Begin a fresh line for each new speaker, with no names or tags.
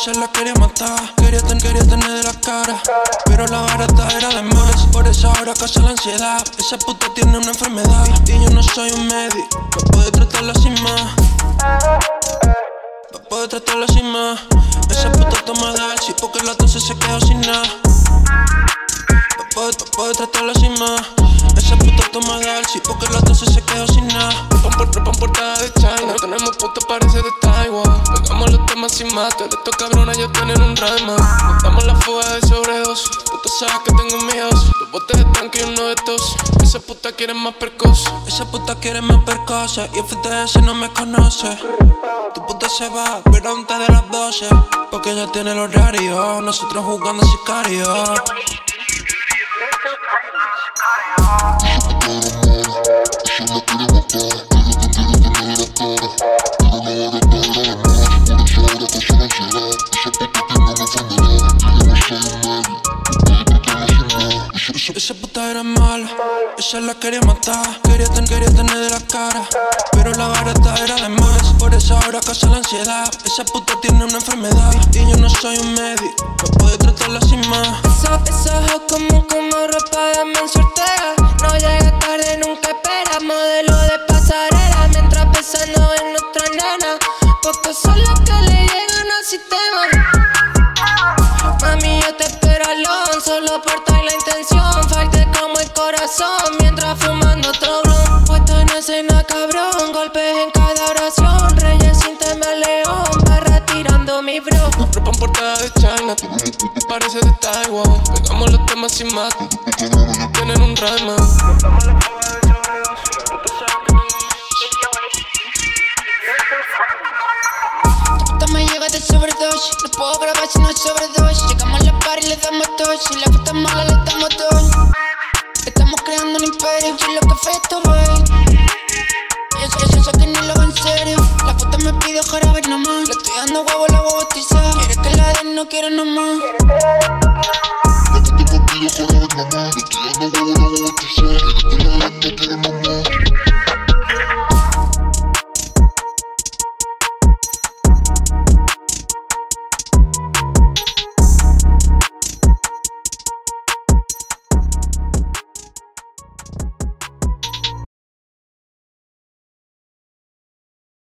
ella la quería matar, quería tener de la cara, pero la barata era de más. Por eso ahora causa la ansiedad. Esa puta tiene una enfermedad y yo no soy un médico, no puedo tratarla sin más. No puedo tratarla sin más. Esa puta toma Dalsi porque la tos se quedó sin nada. No puedo tratarla sin más. Esa puta toma Dalsi porque la tos se quedó sin nada.
Ropa portada de China, tenemos puta parece de Taiwán. Pegamos los temas sin mate, de estos cabrones ya tienen un rayman. Nos damos la fuga de sobredosis, puta sabes que tengo miedos. Dos botes de tanque y uno de tos. Esa puta quiere más percos.
Esa puta quiere más percose y FTS no me conoce. Tu puta se va, pero antes de las 12, porque ella tiene el horario, nosotros jugando sicario. Esa puta era mala, ella la quería matar, quería tener de la cara, pero la barata era de más. Por eso ahora causa la ansiedad. Esa puta tiene una enfermedad y yo no soy un médico, no puedo tratarla sin más.
Esos ojos como ropa de Manso Ortega. No llega tarde, nunca espera, modelo de pasarela. Mientras pensando en nuestra nena, pocos son los que le llegan al sistema. Mami, yo te espero alone, solo por tal la intención. Falte como el corazón, mientras fumando otro blon. Puesto en escena, cabrón, golpes en cada oración. Reyes sin temer león, va retirando mi bro.
Ropa portada de China, parece de Taiwán. Pegamos los temas sin mate, tienen un rayman. Nos damos la fuga de sobredosis, puta sabes que tengo
Me llega de sobredosis, no puedo grabar si no es sobredosis. Llegamos a la par y le damos tos, si la puta mala le damos dos. Estamos creando un imperio, si lo que fue esto, wey. Yo sé que no lo hago en serio. La puta me pide jarabe nomás. Le estoy dando huevo, la voy a bautizar. Quiere que la den, no quiero nomás.
La puta me pide jarabe nomás. Le estoy dando huevo, la voy a bautizar. Quiere que la den, no quiero nomás.